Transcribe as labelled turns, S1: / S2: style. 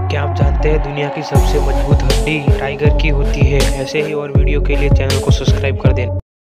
S1: क्या आप जानते हैं दुनिया की सबसे मजबूत हड्डी टाइगर की होती है? ऐसे ही और वीडियो के लिए चैनल को सब्सक्राइब कर दें।